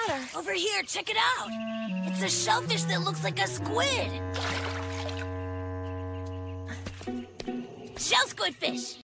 water. Over here, check it out. It's a shellfish that looks like a squid. Shell squid fish.